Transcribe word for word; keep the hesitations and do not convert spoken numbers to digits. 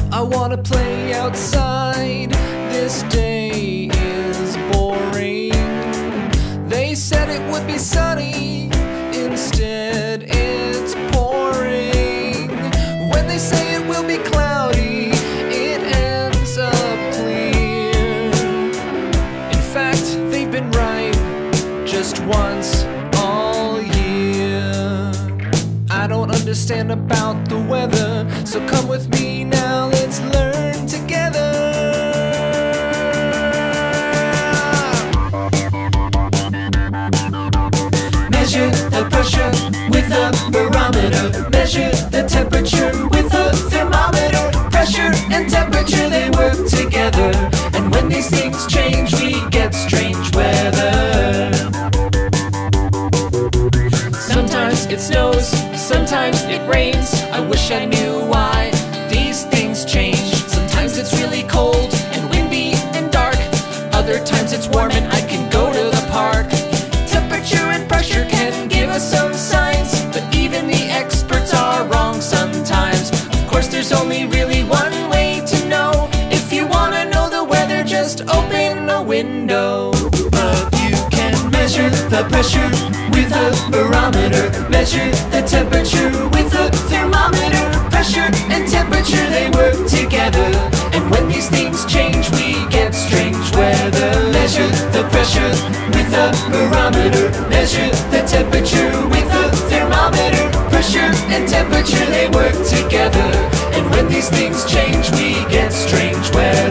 I wanna play outside, this day is boring. They said it would be sunny, instead it's pouring. When they say it will be cloudy, it ends up clear. In fact, they've been right just once all year. I don't understand about the weather, so come with me now, let's learn together. Measure the pressure with a barometer. Measure the temperature with a thermometer. Pressure and temperature, they work together. And when these things change, we get strange weather. Sometimes it snows, sometimes it rains. I wish I knew why these things change. Sometimes it's really cold and windy and dark. Other times it's warm and I can go to the park. Temperature and pressure can give us some signs, but even the experts are wrong sometimes. Of course there's only really one way to know. If you wanna know the weather, just open a window. But you can measure the pressure with a barometer. Measure the temperature with a thermometer. Pressure and temperature, they work together. And when these things change, we get strange weather. Measure the pressure with a barometer. Measure the temperature with a thermometer. Pressure and temperature, they work together. And when these things change, we get strange weather.